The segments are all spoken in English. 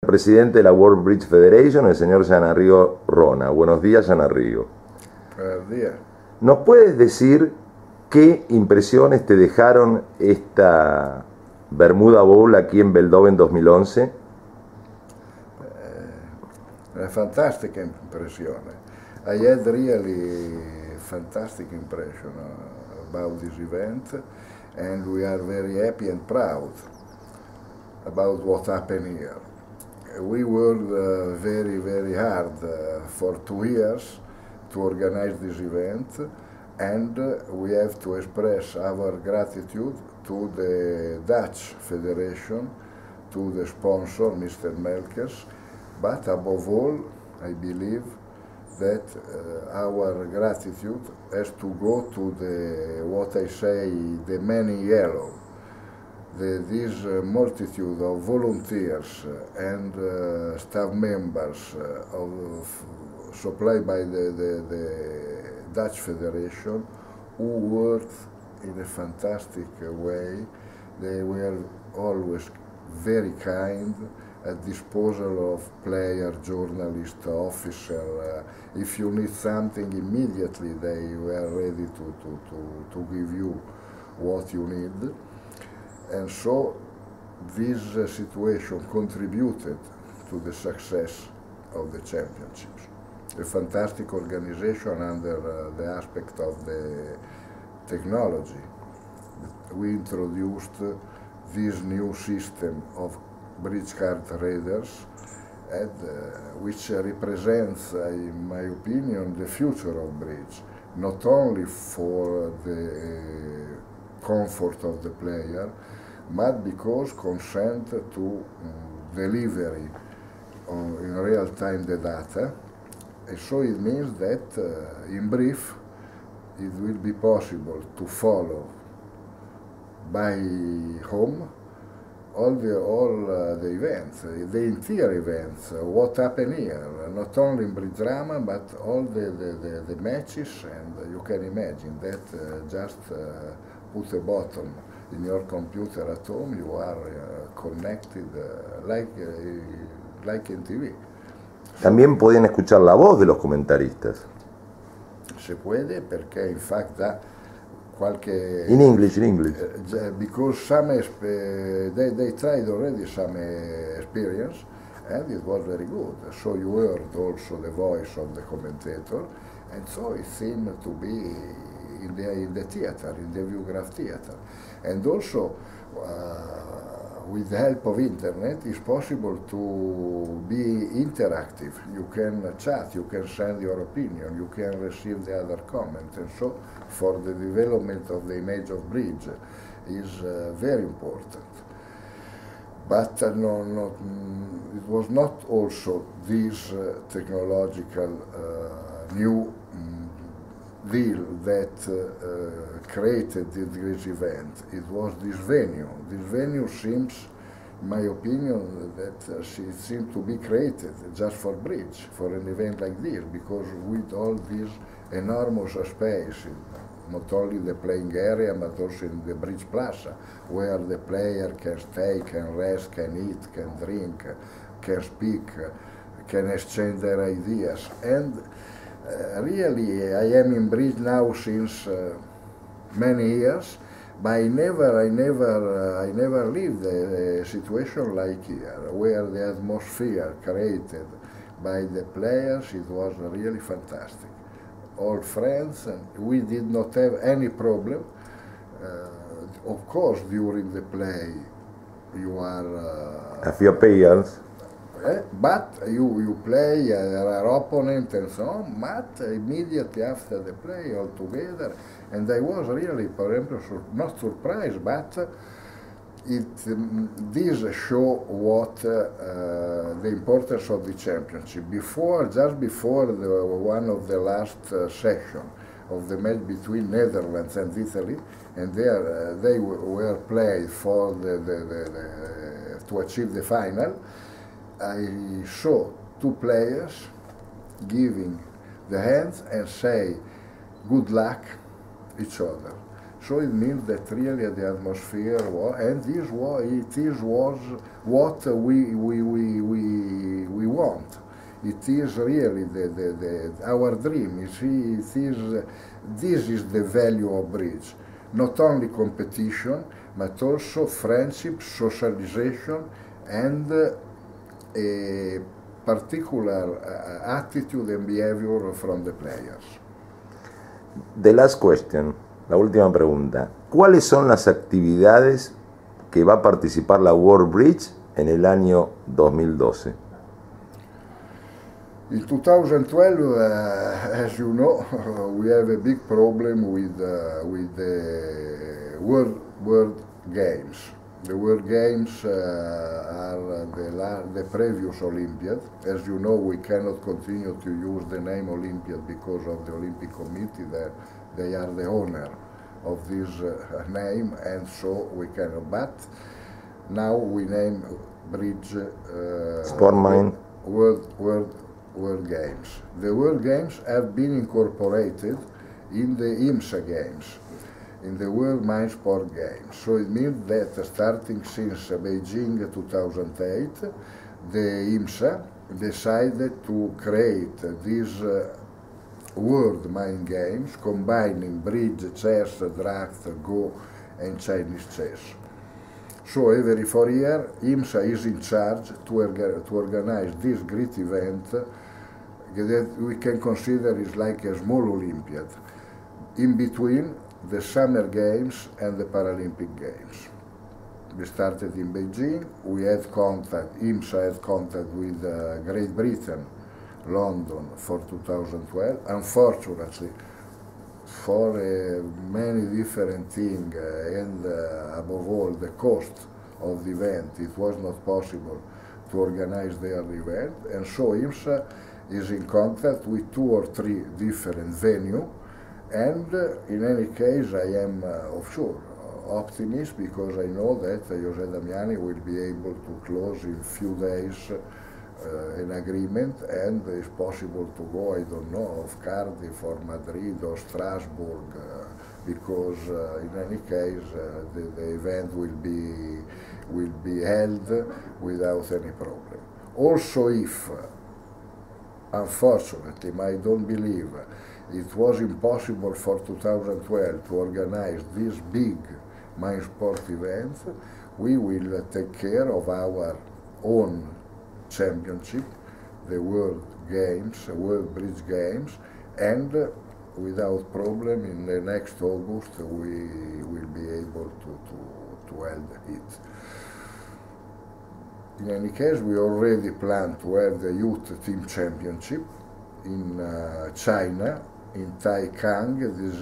Presidente de la World Bridge Federation, el señor Gianarrigo Rona. Buenos días, Gianarrigo. Buenos días. ¿Nos puedes decir qué impresiones te dejaron esta Bermuda Bowl aquí en Beldoven 2011? Una fantastic impression. I had really fantastic impression about this event, and we are very happy and proud about what happened here. We worked very hard for 2 years to organize this event, and we have to express our gratitude to the Dutch Federation, to the sponsor, Mr. Melkers, but above all, I believe that our gratitude has to go to the, what I say, the man in yellow. This multitude of volunteers and staff members supplied by the Dutch Federation, who worked in a fantastic way. They were always very kind, at disposal of player, journalist, officer. If you need something immediately, they were ready to give you what you need. And so this situation contributed to the success of the championships. A fantastic organization under the aspect of the technology. We introduced this new system of bridge card readers, and, which represents, in my opinion, the future of bridge, not only for the comfort of the player, but because consent to delivery in real time the data. And so it means that, in brief, it will be possible to follow by home all the events, the entire events, what happened here, not only in Bridge Drama, but all the matches, and you can imagine that just put a button in your computer at home, you are connected like in TV. También podían escuchar la voz de los comentaristas. Se puede, perché in fact da qualche... In English. Because they tried already some experience, and it was very good. So you heard also the voice of the commentator, and so it seemed to be in the theater, in the Viewgraph theater. And also, with the help of internet, it's possible to be interactive. You can chat, you can send your opinion, you can receive the other comment, and so for the development of the image of bridge is very important. But it was not also this technological new deal that created this event. It was this venue. This venue seems, in my opinion, that it seemed to be created just for bridge, for an event like this, because with all this enormous space, not only the playing area, but also in the bridge plaza, where the player can stay, can rest, can eat, can drink, can speak, can exchange their ideas. And really, I am in bridge now since many years, but I never lived a situation like here, where the atmosphere created by the players, it was really fantastic. All friends, and we did not have any problem. Of course, during the play, you are... A few players. But you play, there are opponents and so on, but immediately after the play all together, and I was really, for example, not surprised, but this show what the importance of the championship. Just before one of the last section of the match between Netherlands and Italy, and there they were played for to achieve the final. I saw 2 players giving the hands and say good luck each other. So it means that really the atmosphere was, and this was, it is was what we want. It is really our dream. You see, this is the value of bridge. Not only competition, but also friendship, socialization, and a particular attitude and behavior from the players. The last question, la última pregunta. ¿Cuáles son las actividades que va a participar la World Bridge en el año 2012? In 2012, as you know, we have a big problem with the World Games. The World Games are the previous Olympiad. As you know, we cannot continue to use the name Olympiad because of the Olympic Committee. They are the owner of this name, and so we cannot. But now we name Bridge Sportmine World Games. The World Games have been incorporated in the IMSA Games, in the World Mine Sport Games. So it means that starting since Beijing 2008, the IMSA decided to create these World Mine Games, combining bridge, chess, draft, go, and Chinese chess. So every 4 years, IMSA is in charge to organize this great event that we can consider is like a small Olympiad, in between the Summer Games and the Paralympic Games. We started in Beijing. We had contact, IMSA had contact with Great Britain, London for 2012. Unfortunately, for many different things and above all the cost of the event, it was not possible to organize their event, and so IMSA is in contact with 2 or 3 different venues, and in any case I am sure optimist because I know that José Damiani will be able to close in few days an agreement, and it's possible to go, I don't know, of Cardiff or Madrid or Strasbourg, because in any case the event will be held without any problem. Also, if unfortunately I don't believe it was impossible for 2012 to organize this big mine sport event, we will take care of our own championship, the World Games, World Bridge Games, and without problem in the next August we will be able to hold it. In any case, we already plan to have the Youth Team Championship in China, in Taikang. It is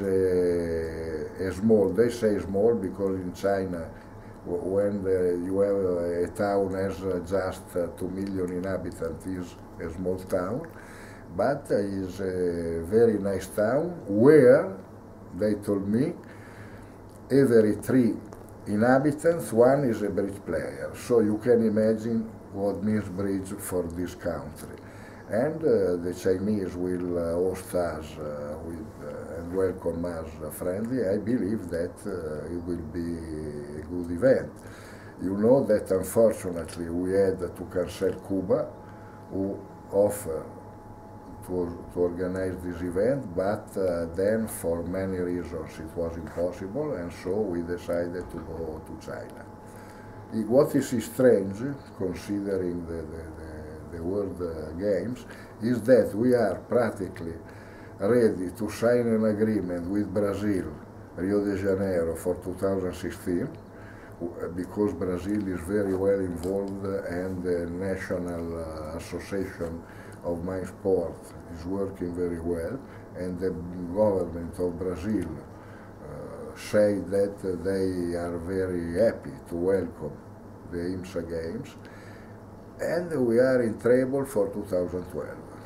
a small, they say small because in China, when you have a town has just 2 million inhabitants, is a small town, but is a very nice town where, they told me, every 3 inhabitants, 1 is a bridge player. So you can imagine what means bridge for this country. And the Chinese will host us and welcome us friendly. I believe that it will be a good event. You know that unfortunately we had to cancel Cuba, who offered to organize this event, but then for many reasons it was impossible, and so we decided to go to China. What is strange, considering the World Games, is that we are practically ready to sign an agreement with Brazil, Rio de Janeiro, for 2016, because Brazil is very well involved and the National Association of Mine Sport is working very well, and the government of Brazil say that they are very happy to welcome the IMSA Games, and we are in trouble for 2012.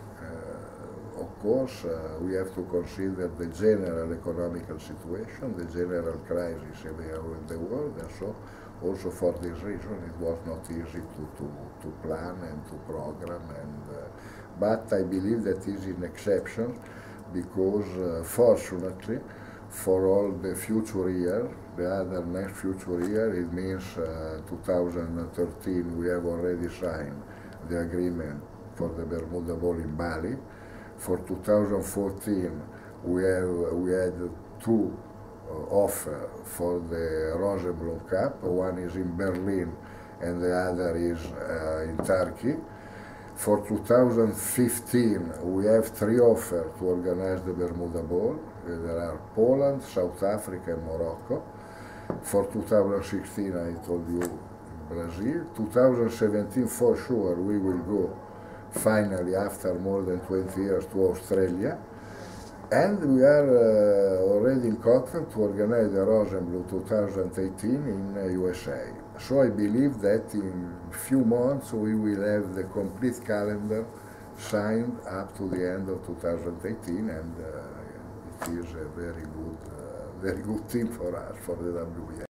Of course, we have to consider the general economical situation, the general crisis in the world, and so also for this reason it was not easy to plan and to program. But I believe that is an exception because fortunately for all the future year, the other next future year, it means 2013 we have already signed the agreement for the Bermuda Bowl in Bali. For 2014, we had two offers for the Rosenbloom Cup. One is in Berlin and the other is in Turkey. For 2015, we have three offers to organize the Bermuda Bowl. There are Poland, South Africa, and Morocco. For 2016, I told you Brazil. 2017, for sure, we will go finally, after more than 20 years, to Australia. And we are already in contact to organize the Rosenbloom 2018 in USA. So I believe that in a few months we will have the complete calendar signed up to the end of 2018, and it is a very good team for us, for the WBA.